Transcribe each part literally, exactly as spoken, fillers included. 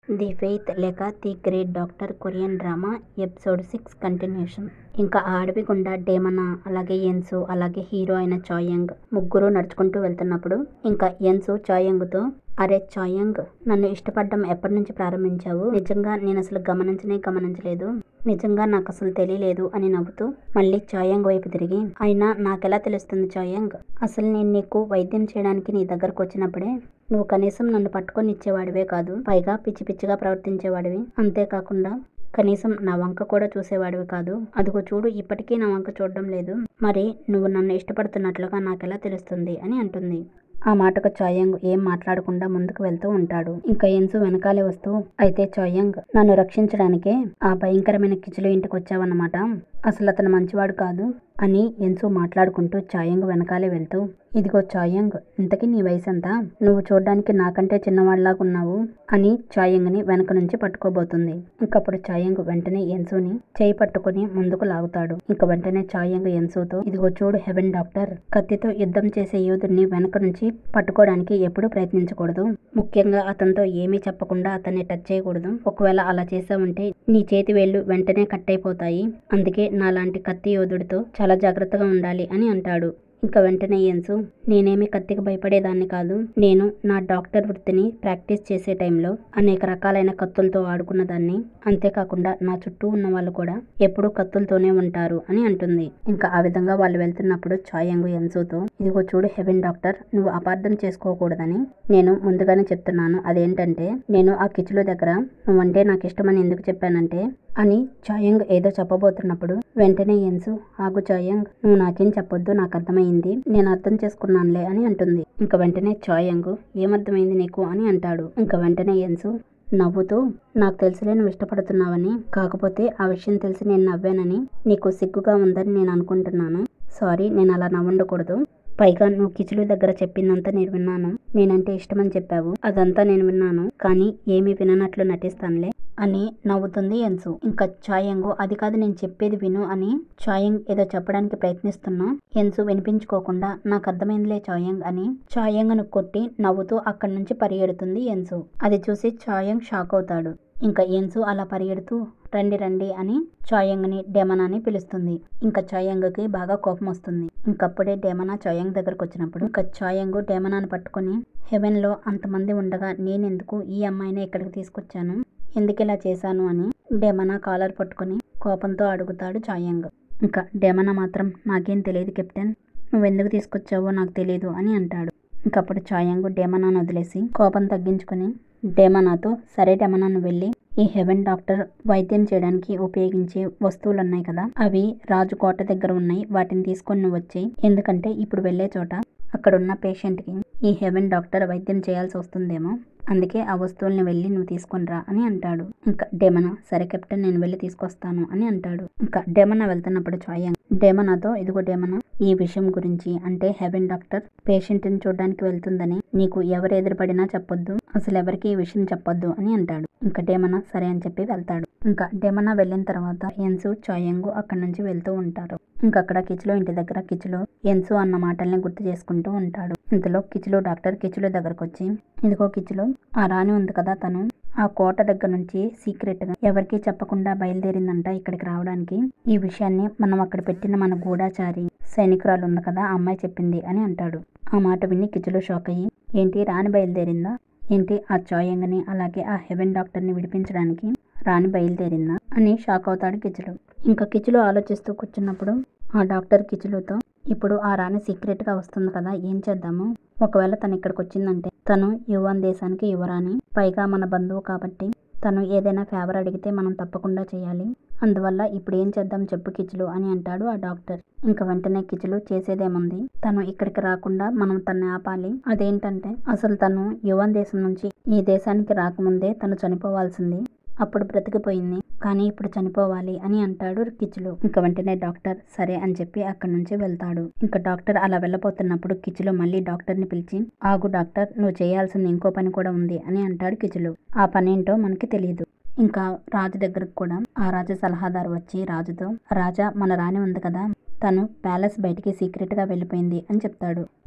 The faith లేక the great doctor Korean drama episode six continuation. ఇంకా ఆ అడవి గుండా డేమనా, అలాగే ఎన్సు, అలాగే హీరో అయిన చాయంగ్ ముగ్గురు నడుచుకుంటూ వెళ్తున్నప్పుడు ఇంకా ఎన్సు చాయంగ్తో, అరే చాయంగ్, నన్ను ఇష్టపడడం ఎప్పటి నుంచి ప్రారంభించావు? నిజంగా నేను అసలు గమనించనే గమనించలేదు. నిజంగా నాకు అసలు తెలియలేదు అని నవ్వుతూ మళ్ళీ చాయంగ్ వైపు తిరిగి, అయినా నాకెలా తెలుస్తుంది చాయంగ్? అసలు నేను నీకు వైద్యం చేయడానికి నీ దగ్గరకు వచ్చినప్పుడే నువ్వు కనీసం నన్ను పట్టుకొని ఇచ్చేవాడివే కాదు, పైగా పిచ్చి పిచ్చిగా ప్రవర్తించేవాడివి. అంతేకాకుండా కనీసం నా వంక కూడా చూసేవాడివి కాదు. అదిగో చూడు, ఇప్పటికీ నా వంక చూడడం లేదు. మరి నువ్వు నన్ను ఇష్టపడుతున్నట్లుగా నాకెలా తెలుస్తుంది అని అంటుంది. ఆ మాటకు చాయంగ్ ఏం మాట్లాడకుండా ముందుకు వెళ్తూ ఉంటాడు. ఇంకా ఎన్సు వెనకాలే వస్తూ, అయితే చాయంగ్, నన్ను రక్షించడానికే ఆ భయంకరమైన కిచులు ఇంటికి వచ్చావన్నమాట. అసలు అతను మంచివాడు కాదు అని ఎన్సు మాట్లాడుకుంటూ చాయంగ్ వెనకాలే వెళ్తూ, ఇదిగో చాయంగ్, ఇంతకీ నీ వయసంతా? నువ్వు చూడ్డానికి నాకంటే చిన్నవాడిలాగా ఉన్నావు అని చాయంగ్ని వెనక నుంచి పట్టుకోబోతుంది. ఇంకప్పుడు చాయంగ్ వెంటనే ఎన్సుని చేయి పట్టుకుని ముందుకు లాగుతాడు. ఇంక వెంటనే చాయంగ్ ఎన్సుతో, ఇదిగో చూడు హెవెన్ డాక్టర్, కత్తితో యుద్ధం చేసే యోధుడిని వెనక నుంచి పట్టుకోవడానికి ఎప్పుడూ ప్రయత్నించకూడదు. ముఖ్యంగా అతనితో ఏమీ చెప్పకుండా అతన్ని టచ్ చేయకూడదు. ఒకవేళ అలా చేసావంటే నీ చేతి వేళ్లు వెంటనే కట్ అయిపోతాయి. అందుకే నాలాంటి కత్తి యోధుడితో చాలా జాగ్రత్తగా ఉండాలి అని అంటాడు. ఇంకా వెంటనే ఎన్సు, నేనేమి కత్తికి భయపడేదాన్ని కాదు. నేను నా డాక్టర్ వృత్తిని ప్రాక్టీస్ చేసే టైంలో అనేక రకాలైన కత్తులతో ఆడుకున్నదాన్ని. అంతేకాకుండా నా చుట్టూ ఉన్న వాళ్ళు కూడా ఎప్పుడూ కత్తులతోనే ఉంటారు అని అంటుంది. ఇంకా ఆ విధంగా వాళ్ళు వెళ్తున్నప్పుడు చాయంగ్ ఎన్సుతో, ఇదిగో చూడు హెవెన్ డాక్టర్, నువ్వు అపార్థం చేసుకోకూడదని నేను ముందుగానే చెప్తున్నాను. అదేంటంటే, నేను ఆ కిచుల దగ్గర నువ్వంటే నాకు ఇష్టమని ఎందుకు చెప్పానంటే అని చాయంగ్ ఏదో చెప్పబోతున్నప్పుడు వెంటనే ఎన్సు, ఆగు చాయంగ్, నువ్వు నాకేం చెప్పొద్దు, నాకు అర్థమైంది, నేను అర్థం చేసుకున్నానులే అని అంటుంది. ఇంకా వెంటనే చాయంగ్, ఏమర్థమైంది నీకు అని అంటాడు. ఇంకా వెంటనే ఎన్సు నవ్వుతూ, నాకు తెలిసిలే నువ్వు ఇష్టపడుతున్నావని, కాకపోతే ఆ విషయం తెలిసి నేను నవ్వానని నీకు సిగ్గుగా ఉందని నేను అనుకుంటున్నాను. సారీ, నేను అలా నవ్వుండకూడదు. పైగా నువ్వు కిచులు దగ్గర చెప్పిందంతా నేను విన్నాను. నేనంటే ఇష్టమని చెప్పావు, అదంతా నేను విన్నాను, కానీ ఏమీ విననట్లు నటిస్తానులే అని నవ్వుతుంది ఎన్సు. ఇంకా చాయంగ్, అది కాదు నేను చెప్పేది విను అని చాయంగ్ ఏదో చెప్పడానికి ప్రయత్నిస్తున్నా ఎన్సు వినిపించుకోకుండా, నాకు అర్థమైందిలే చాయంగ్ అని చాయంగ్ను కొట్టి నవ్వుతూ అక్కడి నుంచి పరిగెడుతుంది ఎన్సు. అది చూసి చాయంగ్ షాక్ అవుతాడు. ఇంకా ఎన్సు అలా పరిగెడుతూ రండి రండి అని చాయంగ్ని డేమనాని పిలుస్తుంది. ఇంకా చాయంగ్కి బాగా కోపం వస్తుంది. ఇంకప్పుడే డేమనా చాయంగ్ దగ్గరకు వచ్చినప్పుడు ఇంకా చాయంగ్ డేమనాని పట్టుకొని, హెవెన్లో అంతమంది ఉండగా నేనెందుకు ఈ అమ్మాయిని ఇక్కడికి తీసుకొచ్చాను, ఎందుకు ఇలా చేశాను అని డేమనా కాలర్ పట్టుకొని కోపంతో అడుగుతాడు చాయంగ్. ఇంకా డేమనా మాత్రం, నాకేం తెలియదు కెప్టెన్, నువ్వెందుకు తీసుకొచ్చావో నాకు తెలియదు అని అంటాడు. ఇంకప్పుడు చాయంగ్ డేమనాను వదిలేసి కోపం తగ్గించుకుని డేమనాతో, సరే డేమనా, నువ్వు వెళ్ళి ఈ హెవెన్ డాక్టర్ వైద్యం చేయడానికి ఉపయోగించే వస్తువులు ఉన్నాయి కదా, అవి రాజు కోట దగ్గర ఉన్నాయి, వాటిని తీసుకొని నువ్వు వచ్చేయి. ఎందుకంటే ఇప్పుడు వెళ్లే చోట అక్కడున్న పేషెంట్కి ఈ హెవెన్ డాక్టర్ వైద్యం చేయాల్సి వస్తుందేమో, అందుకే ఆ వస్తువుల్ని వెళ్ళి నువ్వు తీసుకొని రా అని అంటాడు. ఇంకా డేమనా, సరే కెప్టెన్, నేను వెళ్ళి తీసుకొస్తాను అని అంటాడు. ఇంకా డేమనా వెళ్తున్నప్పుడు చాయంగ్ డేమనాతో, ఇదిగో డేమనా, ఈ విషయం గురించి, అంటే హెవెన్ డాక్టర్ పేషెంట్ని చూడడానికి వెళ్తుందని నీకు ఎవరు ఎదురుపడినా చెప్పొద్దు, అసలు ఎవరికి ఈ విషయం చెప్పొద్దు అని అంటాడు. ఇంకా డేమనా సరే అని చెప్పి వెళ్తాడు. ఇంకా డేమనా వెళ్ళిన తర్వాత ఎన్సు చాయంగ్ అక్కడి నుంచి వెళ్తూ ఉంటారు. ఇంకా అక్కడ కిచులు ఇంటి దగ్గర కిచులు ఎన్సు అన్న మాటల్ని గుర్తు చేసుకుంటూ ఉంటాడు. ఇంతలో కిచులు డాక్టర్ కిచులు దగ్గరకు వచ్చి, ఇదిగో కిచులు, ఆ రాణి ఉంది కదా, తను ఆ కోట దగ్గర నుంచి సీక్రెట్ గా ఎవరికీ చెప్పకుండా బయలుదేరిందంట ఇక్కడికి రావడానికి. ఈ విషయాన్ని మనం అక్కడ పెట్టిన మన గూఢాచారి సైనికురాలు ఉంది కదా, ఆ అమ్మాయి చెప్పింది అని అంటాడు. ఆ మాట విని కిచులు షాక్ అయ్యి, ఏంటి రాణి బయలుదేరిందా? ఏంటి ఆ చాయంగ్ని అలాగే ఆ హెవెన్ డాక్టర్ని విడిపించడానికి రాణి బయలుదేరిందా అని షాక్ అవుతాడు కిచులు. ఇంకా కిచులు ఆలోచిస్తూ కూర్చున్నప్పుడు ఆ డాక్టర్ కిచులుతో, ఇప్పుడు ఆ రాణి సీక్రెట్ గా వస్తుంది కదా, ఏం చేద్దాము? ఒకవేళ తను ఇక్కడికి వచ్చిందంటే తను యువన్ దేశానికి యువరాణి, పైగా మన బంధువు కాబట్టి తను ఏదైనా ఫేవర్ అడిగితే మనం తప్పకుండా చేయాలి. అందువల్ల ఇప్పుడు ఏం చేద్దాం చెప్పు కిచులు అని అంటాడు ఆ డాక్టర్. ఇంకా వెంటనే కిచులు, చేసేదేముంది, తను ఇక్కడికి రాకుండా మనం తన్ని ఆపాలి. అదేంటంటే అసలు తను యువన్ దేశం నుంచి ఈ దేశానికి రాకముందే తను చనిపోవాల్సింది, అప్పుడు బ్రతికిపోయింది, కానీ ఇప్పుడు చనిపోవాలి అని అంటాడు కిచులు. ఇంకా వెంటనే డాక్టర్ సరే అని చెప్పి అక్కడి నుంచి వెళ్తాడు. ఇంకా డాక్టర్ అలా వెళ్ళబోతున్నప్పుడు కిచులు మళ్ళీ డాక్టర్ని పిలిచి, ఆగు డాక్టర్, నువ్వు చేయాల్సింది ఇంకో పని కూడా ఉంది అని అంటాడు కిచులు. ఆ పనేంటో మనకి తెలియదు. ఇంకా రాజు దగ్గరకు కూడా ఆ రాజు సలహాదారు వచ్చి రాజుతో, రాజా, మన రాణి ఉంది కదా, తను ప్యాలెస్ బయటికి సీక్రెట్ గా వెళ్ళిపోయింది అని చెప్తాడు.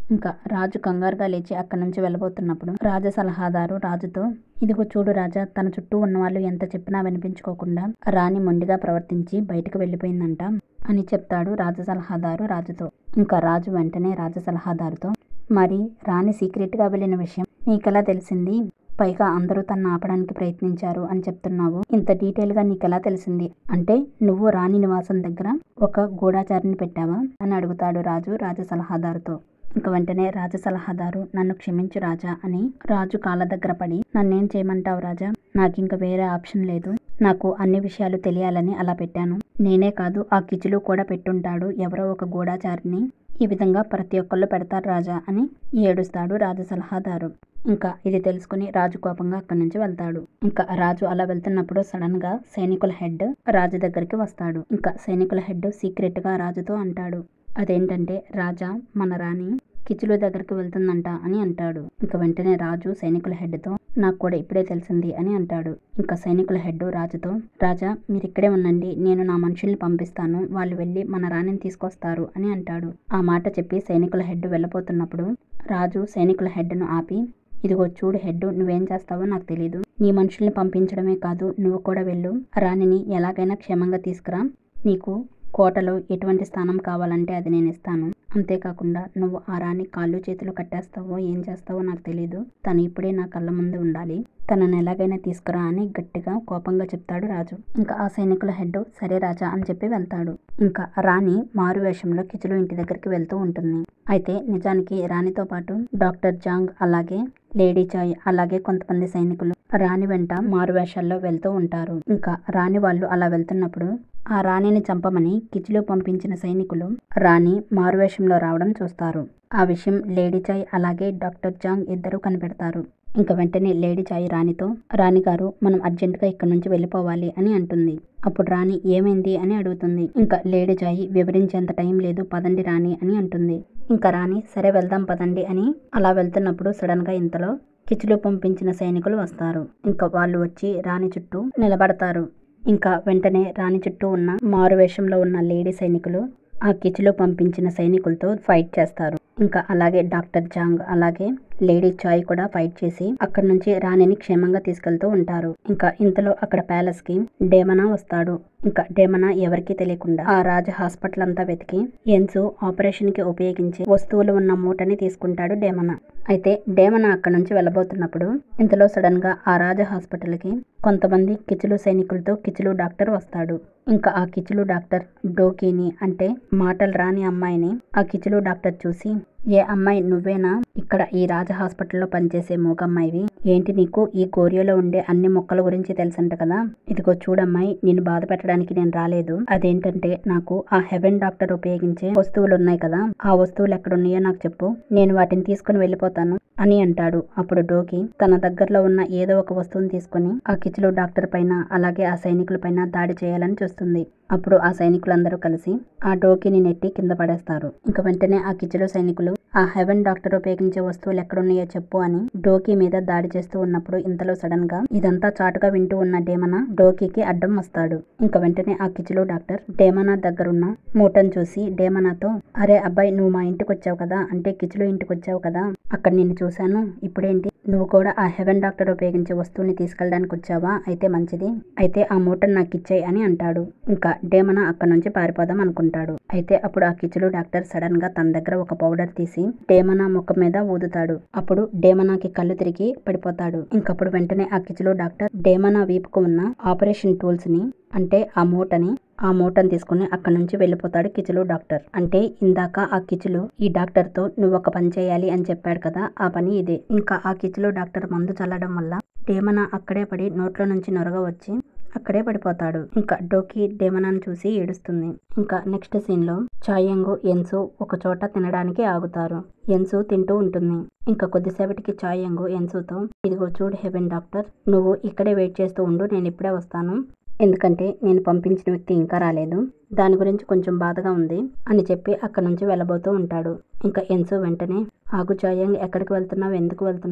ఇంకా రాజు కంగారుగా లేచి అక్కడి నుంచి వెళ్ళబోతున్నప్పుడు రాజ సలహాదారు రాజుతో, ఇదిగో చూడు రాజా, తన చుట్టూ ఉన్నవాళ్ళు ఎంత చెప్పినా వినిపించుకోకుండా రాణి మొండిగా ప్రవర్తించి బయటకు వెళ్ళిపోయిందంట అని చెప్తాడు రాజ సలహాదారు రాజుతో. ఇంకా రాజు వెంటనే రాజ సలహాదారుతో, మరి రాణి సీక్రెట్గా వెళ్ళిన విషయం నీకెలా తెలిసింది? పైగా అందరూ తనను ఆపడానికి ప్రయత్నించారు అని చెప్తున్నావు. ఇంత డీటెయిల్గా నీకెలా తెలిసింది? అంటే నువ్వు రాణి నివాసం దగ్గర ఒక గూఢచారిని పెట్టావా అని అడుగుతాడు రాజు రాజ సలహాదారుతో. ఇంక వెంటనే రాజ సలహాదారు, నన్ను క్షమించు రాజా అని రాజు కాళ్ళ దగ్గర పడి, నన్నేం చేయమంటావు రాజా, నాకింక వేరే ఆప్షన్ లేదు, నాకు అన్ని విషయాలు తెలియాలని అలా పెట్టాను. నేనే కాదు, ఆ కిచులు కూడా పెట్టుంటాడు ఎవరో ఒక గూఢచారిని. ఈ విధంగా ప్రతి ఒక్కళ్ళు పెడతారు రాజా అని ఏడుస్తాడు రాజ సలహాదారు. ఇంకా ఇది తెలుసుకుని రాజు కోపంగా అక్కడి నుంచి వెళ్తాడు. ఇంకా రాజు అలా వెళ్తున్నప్పుడు సడన్ గా సైనికుల హెడ్ రాజు దగ్గరికి వస్తాడు. ఇంకా సైనికుల హెడ్ సీక్రెట్ గా రాజుతో అంటాడు, అదేంటంటే రాజా, మన రాణి కిచులు దగ్గరికి వెళ్తుందంట అని అంటాడు. ఇంకా వెంటనే రాజు సైనికుల హెడ్తో, నాకు కూడా ఇప్పుడే తెలిసింది అని అంటాడు. ఇంకా సైనికుల హెడ్ రాజుతో, రాజా మీరు ఇక్కడే ఉండండి, నేను నా మనుషుల్ని పంపిస్తాను, వాళ్ళు వెళ్ళి మన రాణిని తీసుకొస్తారు అని అంటాడు. ఆ మాట చెప్పి సైనికుల హెడ్ వెళ్ళిపోతున్నప్పుడు రాజు సైనికుల హెడ్ను ఆపి, ఇదిగో చూడు హెడ్, నువ్వేం చేస్తావో నాకు తెలీదు, నీ మనుషుల్ని పంపించడమే కాదు, నువ్వు కూడా వెళ్ళు, రాణిని ఎలాగైనా క్షేమంగా తీసుకురా, నీకు కోటలో ఎటువంటి స్థానం కావాలంటే అది నేను ఇస్తాను, అంతేకాకుండా నువ్వు ఆ రాణి కాళ్ళు చేతులు కట్టేస్తావో ఏం చేస్తావో నాకు తెలీదు, తను ఇప్పుడే నా కళ్ళ ముందు ఉండాలి, తనను ఎలాగైనా తీసుకురా అని గట్టిగా కోపంగా చెప్తాడు రాజు. ఇంకా ఆ సైనికుల హెడ్ సరే రాజా అని చెప్పి వెళ్తాడు. ఇంకా రాణి మారు వేషంలో కిచులు ఇంటి దగ్గరికి వెళ్తూ ఉంటుంది. అయితే నిజానికి రాణితో పాటు డాక్టర్ జాంగ్, అలాగే లేడీ చాయ్, అలాగే కొంతమంది సైనికులు రాణి వెంట మారు వేషాల్లో వెళ్తూ ఉంటారు. ఇంకా రాణి వాళ్ళు అలా వెళ్తున్నప్పుడు ఆ రాణిని చంపమని కిచులు పంపించిన సైనికులు రాణి మారువేషంలో రావడం చూస్తారు. ఆ విషయం లేడీ చాయ్ అలాగే డాక్టర్ జాంగ్ ఇద్దరు కనిపెడతారు. ఇంకా వెంటనే లేడీ చాయ్ రాణితో, రాణిగారు మనం అర్జెంటుగా ఇక్కడ నుంచి వెళ్ళిపోవాలి అని అంటుంది. అప్పుడు రాణి ఏమైంది అని అడుగుతుంది. ఇంకా లేడీ చాయ్ వివరించేంత టైం లేదు, పదండి రాణి అని అంటుంది. ఇంకా రాణి సరే వెళ్దాం పదండి అని అలా వెళ్తున్నప్పుడు సడన్ గా ఇంతలో కిచులు పంపించిన సైనికులు వస్తారు. ఇంకా వాళ్ళు వచ్చి రాణి చుట్టూ నిలబడతారు. ఇంకా వెంటనే రాణి చుట్టూ ఉన్న మారు వేషంలో ఉన్న లేడీ సైనికులు ఆ కిచులు పంపించిన సైనికులతో ఫైట్ చేస్తారు. ఇంకా అలాగే డాక్టర్ జాంగ్ అలాగే లేడీ చాయ్ కూడా ఫైట్ చేసి అక్కడ నుంచి రాణిని క్షేమంగా తీసుకెళ్తూ ఉంటారు. ఇంకా ఇంతలో అక్కడ ప్యాలెస్ కి డేమనా వస్తాడు. ఇంకా డేమనా ఎవరికీ తెలియకుండా ఆ రాజ హాస్పిటల్ అంతా వెతికి ఎన్సు ఆపరేషన్ కి ఉపయోగించే వస్తువులు ఉన్న మూటని తీసుకుంటాడు డేమనా. అయితే డేమనా అక్కడ నుంచి వెళ్ళబోతున్నప్పుడు ఇంతలో సడన్ గా ఆ రాజ హాస్పిటల్ కి కొంతమంది కిచులు సైనికులతో కిచులు డాక్టర్ వస్తాడు. ఇంకా ఆ కిచులు డాక్టర్ డోకీని అంటే మాటలు రాని అమ్మాయిని ఆ కిచులు డాక్టర్ చూసి, ఏ అమ్మాయి నువ్వేనా ఇక్కడ ఈ రాజ హాస్పిటల్లో పనిచేసే మూగమ్మాయివి, ఏంటి నీకు ఈ గోరియోలో ఉండే అన్ని మొక్కల గురించి తెలుసంట కదా, ఇదిగో చూడమ్మాయి, నిన్ను బాధ పెట్టడానికి నేను రాలేదు, అదేంటంటే నాకు ఆ హెవెన్ డాక్టర్ ఉపయోగించే వస్తువులు ఉన్నాయి కదా, ఆ వస్తువులు ఎక్కడున్నాయో నాకు చెప్పు, నేను వాటిని తీసుకుని వెళ్ళిపోతాను అని అంటాడు. అప్పుడు డోకి తన దగ్గరలో ఉన్న ఏదో ఒక వస్తువుని తీసుకుని ఆ కిచులు డాక్టర్ పైన అలాగే ఆ సైనికుల పైన దాడి చేయాలని చూస్తుంది. అప్పుడు ఆ సైనికులందరూ కలిసి ఆ డోకిని నెట్టి కింద పడేస్తారు. ఇంక వెంటనే ఆ కిచులు సైనికులు ఆ హెవెన్ డాక్టర్ ఉపయోగించే వస్తువులు ఎక్కడున్నాయో చెప్పు అని డోకి మీద దాడి చేస్తూ ఉన్నప్పుడు ఇంతలో సడన్ గా ఇదంతా చాటుగా వింటూ ఉన్న డేమనా డోకీకి అడ్డం వస్తాడు. ఇంక వెంటనే ఆ కిచులు డాక్టర్ డేమనా దగ్గరున్న మూటను చూసి డేమనాతో, అరే అబ్బాయి, నువ్వు మా ఇంటికి వచ్చావు కదా, అంటే కిచులు ఇంటికి వచ్చావు కదా, అక్కడ నిన్ను చూశాను, ఇప్పుడేంటి నువ్వు కూడా ఆ హెవెన్ డాక్టర్ ఉపయోగించే వస్తువుని తీసుకెళ్ళడానికి వచ్చావా, అయితే మంచిది, అయితే ఆ మూటను నాకు ఇచ్చేయి అని అంటాడు. ఇంకా డేమనా అక్కడ నుంచి పారిపోదాం అనుకుంటాడు. అయితే అప్పుడు ఆ కిచులు డాక్టర్ సడన్ గా తన దగ్గర ఒక పౌడర్ తీసి డేమనా ముఖం మీద ఊదుతాడు. అప్పుడు డేమనాకి కళ్ళు తిరిగి పడిపోతాడు. ఇంకప్పుడు వెంటనే ఆ కిచులు డాక్టర్ డేమనా వీపుకు ఉన్న ఆపరేషన్ టూల్స్ ని అంటే ఆ మూటని ఆ మూటను తీసుకుని అక్కడ నుంచి వెళ్ళిపోతాడు కిచులు డాక్టర్. అంటే ఇందాక ఆ కిచులు ఈ డాక్టర్ తో నువ్వు ఒక పని చేయాలి అని చెప్పాడు కదా, ఆ పని ఇదే. ఇంకా ఆ కిచులు డాక్టర్ మందు చల్లడం వల్ల డేమనా అక్కడే పడి నోట్లో నుంచి నొరగ వచ్చి అక్కడే పడిపోతాడు. ఇంకా డోకి డేమనాను చూసి ఏడుస్తుంది. ఇంకా నెక్స్ట్ సీన్ లో చాయంగు ఎన్సు ఒక చోట తినడానికి ఆగుతారు. ఎన్సు తింటూ ఉంటుంది. ఇంకా కొద్దిసేపటికి చాయంగు ఎన్సుతో, ఇదిగో చూడు హెవెన్ డాక్టర్, నువ్వు ఇక్కడే వెయిట్ చేస్తూ ఉండు, నేను ఇప్పుడే వస్తాను, ఎందుకంటే నేను పంపించిన వ్యక్తి ఇంకా రాలేదు, దాని గురించి కొంచెం బాధగా ఉంది అని చెప్పి అక్కడ నుంచి వెళ్ళబోతూ ఉంటాడు. ఇంకా ఎన్సు వెంటనే, ఆగు చాయంగ్, ఎక్కడికి వెళ్తున్నావు, ఎందుకు వెళ్తున్నావు,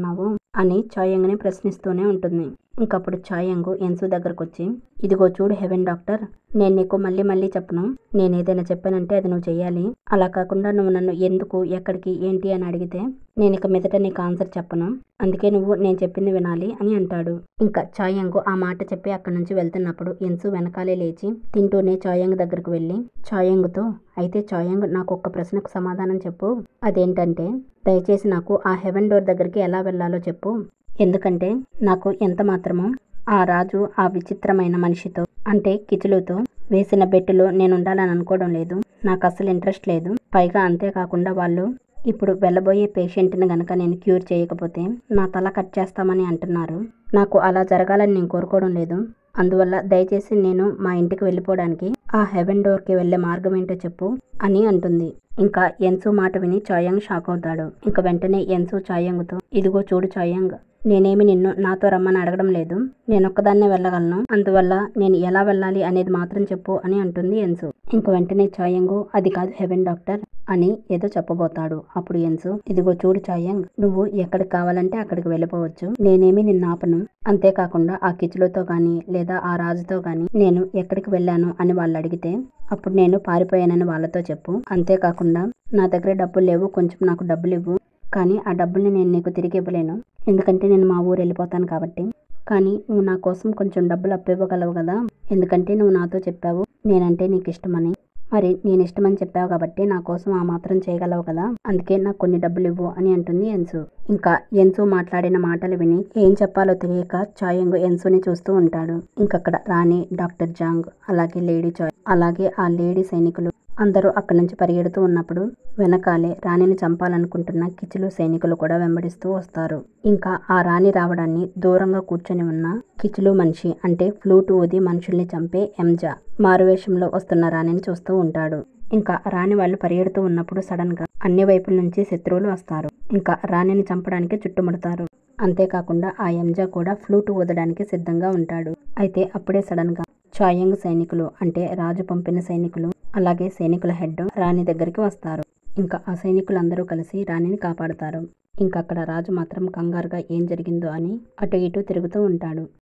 అని చాయంగ్ని ప్రశ్నిస్తూనే ఉంటుంది. ఇంకప్పుడు చాయంగ్ ఎన్సు దగ్గరకొచ్చి, ఇదిగో చూడు హెవెన్ డాక్టర్, నేను నీకు మళ్ళీ మళ్ళీ చెప్పను. నేనేదైనా చెప్పానంటే అది నువ్వు చెయ్యాలి. అలా కాకుండా నువ్వు నన్ను ఎందుకు, ఎక్కడికి, ఏంటి అని అడిగితే నేను ఇక మీదట నీకు ఆన్సర్ చెప్పను. అందుకే నువ్వు నేను చెప్పింది వినాలి అని అంటాడు. ఇంకా చాయంగ్ ఆ మాట చెప్పి అక్కడి నుంచి వెళ్తున్నప్పుడు ఎన్సు వెనకాలే లేచి తింటూనే చాయంగ్ దగ్గరకు వెళ్ళి చాయంగ్తో, అయితే చాయంగ్ నాకు ఒక్క ప్రశ్నకు సమాధానం చెప్పు. అదేంటంటే దయచేసి నాకు ఆ హెవెన్ డోర్ దగ్గరికి ఎలా వెళ్ళాలో చెప్పు. ఎందుకంటే నాకు ఎంత మాత్రమో ఆ రాజు ఆ విచిత్రమైన మనిషితో అంటే కిచులుతో వేసిన బెట్టులో నేను ఉండాలని అనుకోవడం లేదు. నాకు అసలు ఇంట్రెస్ట్ లేదు. పైగా అంతేకాకుండా వాళ్ళు ఇప్పుడు వెళ్ళబోయే పేషెంట్ని గనక నేను క్యూర్ చేయకపోతే నా తల కట్ చేస్తామని అంటున్నారు. నాకు అలా జరగాలని నేను కోరుకోవడం లేదు. అందువల్ల దయచేసి నేను మా ఇంటికి వెళ్ళిపోవడానికి ఆ హెవెన్ డోర్కి వెళ్ళే మార్గం ఏంటో చెప్పు అని అంటుంది. ఇంకా ఎన్సు మాట విని చాయంగ్ షాక్ అవుతాడు. ఇంక వెంటనే ఎన్సు చాయంగ్తో, ఇదిగో చూడు చాయంగ్, నేనేమి నిన్ను నాతో రమ్మని అడగడం లేదు. నేనొక్కదాన్నే వెళ్ళగలను. అందువల్ల నేను ఎలా వెళ్ళాలి అనేది మాత్రం చెప్పు అని అంటుంది ఎన్సు. ఇంక వెంటనే చాయంగ్, అది కాదు హెవెన్ డాక్టర్ అని ఏదో చెప్పబోతాడు. అప్పుడు ఎన్సు, ఇదిగో చూడు చాయంగ్, నువ్వు ఎక్కడికి కావాలంటే అక్కడికి వెళ్ళిపోవచ్చు. నేనేమి నిన్ను ఆపను. అంతేకాకుండా ఆ కిచులతో గాని లేదా ఆ రాజుతో గాని నేను ఎక్కడికి వెళ్ళాను అని వాళ్ళు అడిగితే అప్పుడు నేను పారిపోయానని వాళ్ళతో చెప్పు. అంతేకాకుండా నా దగ్గర డబ్బులు లేవు, కొంచెం నాకు డబ్బులు ఇవ్వు. కానీ ఆ డబ్బుల్ని నేను నీకు తిరిగి ఇవ్వలేను. ఎందుకంటే నేను మా ఊరు వెళ్ళిపోతాను కాబట్టి. కానీ నువ్వు నా కోసం కొంచెం డబ్బులు అప్పు ఇవ్వగలవు కదా. ఎందుకంటే నువ్వు నాతో చెప్పావు నేనంటే నీకు ఇష్టమని. మరి నేను ఇష్టమని చెప్పావు కాబట్టి నా కోసం ఆ మాత్రం చేయగలవు కదా. అందుకే నాకు కొన్ని డబ్బులు ఇవ్వు అని అంటుంది ఎన్సు. ఇంకా ఎన్సు మాట్లాడిన మాటలు విని ఏం చెప్పాలో తెలియక చాయంగ్ ఎన్సుని చూస్తూ ఉంటాడు. ఇంకక్కడ రాణి, డాక్టర్ జాంగ్, అలాగే లేడీ చాయ్, అలాగే ఆ లేడీ సైనికులు అందరూ అక్కడి నుంచి పరిగెడుతూ ఉన్నప్పుడు వెనకాలే రాణిని చంపాలనుకుంటున్న కిచులు సైనికులు కూడా వెంబడిస్తూ వస్తారు. ఇంకా ఆ రాణి రావడాన్ని దూరంగా కూర్చొని ఉన్న కిచులు మనిషి అంటే ఫ్లూట్ ఊది మనుషుల్ని చంపే ఎంజా మారువేషంలో వస్తున్న రాణిని చూస్తూ ఉంటాడు. ఇంకా రాణి వాళ్ళు పరిగెడుతూ ఉన్నప్పుడు సడన్ గా అన్ని వైపుల నుంచి శత్రువులు వస్తారు. ఇంకా రాణిని చంపడానికి చుట్టుముడతారు. అంతేకాకుండా ఆ ఎంజా కూడా ఫ్లూట్ ఊదడానికి సిద్ధంగా ఉంటాడు. అయితే అప్పుడే సడన్ గా చాయంగ్ సైనికులు అంటే రాజు పంపిన సైనికులు అలాగే సైనికుల హెడ్ రాణి దగ్గరికి వస్తారు. ఇంకా ఆ సైనికులందరూ కలిసి రాణిని కాపాడుతారు. ఇంకా అక్కడ రాజు మాత్రం కంగారుగా ఏం జరిగిందో అని అటు ఇటు తిరుగుతూ ఉంటాడు.